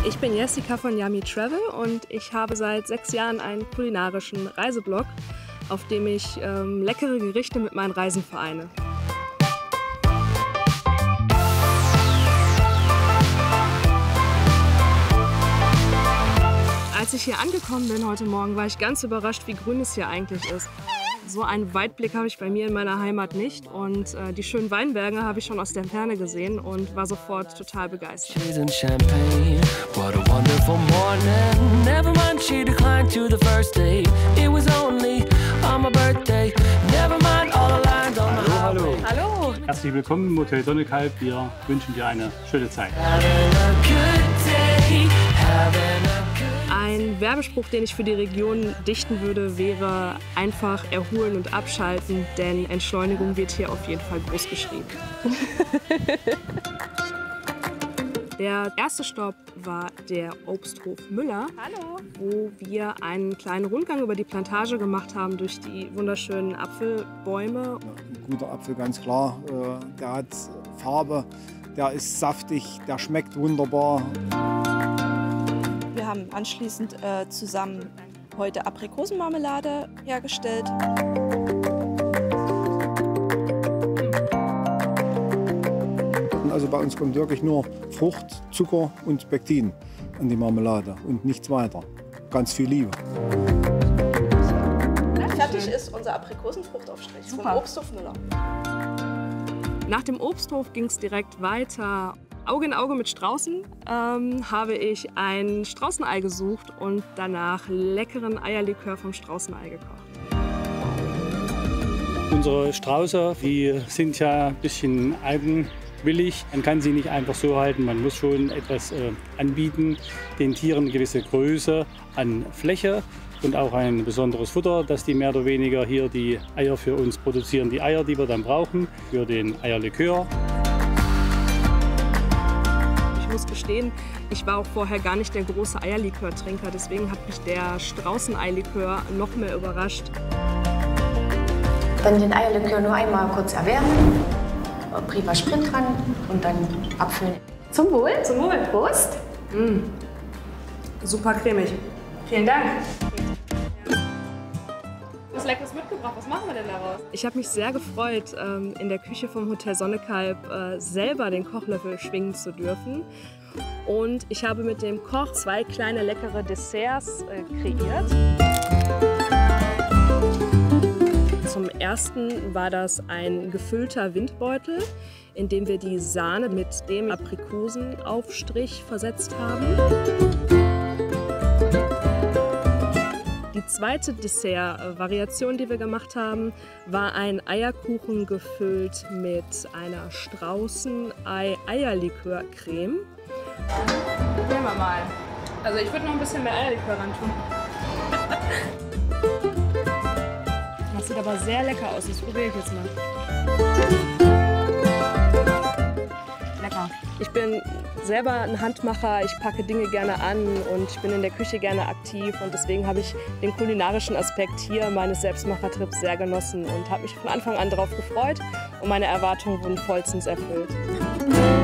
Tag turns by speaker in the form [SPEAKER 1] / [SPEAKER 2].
[SPEAKER 1] Ich bin Jessica von Yummy Travel und ich habe seit 6 Jahren einen kulinarischen Reiseblog, auf dem ich leckere Gerichte mit meinen Reisen vereine. Als ich hier angekommen bin heute Morgen, war ich ganz überrascht, wie grün es hier eigentlich ist. So einen Weitblick habe ich bei mir in meiner Heimat nicht und die schönen Weinberge habe ich schon aus der Ferne gesehen und war sofort total begeistert.
[SPEAKER 2] Hallo.
[SPEAKER 1] Hallo!
[SPEAKER 2] Herzlich willkommen im Hotel Sonnekalb. Wir wünschen dir eine schöne Zeit.
[SPEAKER 1] Ein Werbespruch, den ich für die Region dichten würde, wäre einfach erholen und abschalten, denn Entschleunigung wird hier auf jeden Fall groß geschrieben. Der erste Stopp war der Obsthof Müller,
[SPEAKER 3] Hallo.
[SPEAKER 1] wo wir einen kleinen Rundgang über die Plantage gemacht haben durch die wunderschönen Apfelbäume.
[SPEAKER 4] Ein guter Apfel, ganz klar. Der hat Farbe, der ist saftig, der schmeckt wunderbar.
[SPEAKER 3] Wir haben anschließend zusammen heute Aprikosenmarmelade hergestellt.
[SPEAKER 4] Also bei uns kommt wirklich nur Frucht, Zucker und Pektin an die Marmelade und nichts weiter. Ganz viel Liebe.
[SPEAKER 3] Fertig ist unser Aprikosenfruchtaufstrich vom Obsthof Müller.
[SPEAKER 1] Nach dem Obsthof ging es direkt weiter. Auge in Auge mit Straußen habe ich ein Straußenei gesucht und danach leckeren Eierlikör vom Straußenei gekocht.
[SPEAKER 2] Unsere Strauße, die sind ja ein bisschen eigenwillig. Man kann sie nicht einfach so halten, man muss schon etwas anbieten, den Tieren eine gewisse Größe an Fläche und auch ein besonderes Futter, dass die mehr oder weniger hier die Eier für uns produzieren. Die Eier, die wir dann brauchen für den Eierlikör.
[SPEAKER 1] Ich muss gestehen, ich war auch vorher gar nicht der große Eierlikör-Trinker, deswegen hat mich der Straußeneilikör noch mehr überrascht.
[SPEAKER 5] Dann den Eierlikör nur einmal kurz erwärmen, prima Sprit dran und dann abfüllen. Zum Wohl. Zum Wohl. Prost.
[SPEAKER 1] Super cremig.
[SPEAKER 3] Vielen Dank.
[SPEAKER 6] Was Leckeres mitgebracht. Was machen wir denn daraus?
[SPEAKER 1] Ich habe mich sehr gefreut, in der Küche vom Hotel Sonnekalb selber den Kochlöffel schwingen zu dürfen. Und ich habe mit dem Koch 2 kleine leckere Desserts kreiert. Zum ersten war das ein gefüllter Windbeutel, in dem wir die Sahne mit dem Aprikosenaufstrich versetzt haben. Die zweite Dessert-Variation, die wir gemacht haben, war ein Eierkuchen gefüllt mit einer Straußenei-Eierlikör-Creme.
[SPEAKER 6] Probieren wir mal. Also ich würde noch ein bisschen mehr Eierlikör ran tun.
[SPEAKER 1] Das sieht aber sehr lecker aus, das probiere ich jetzt mal. Lecker. Ich bin selber ein Handmacher, ich packe Dinge gerne an und ich bin in der Küche gerne aktiv und deswegen habe ich den kulinarischen Aspekt hier meines Selbstmachertrips sehr genossen und habe mich von Anfang an darauf gefreut und meine Erwartungen wurden vollstens erfüllt.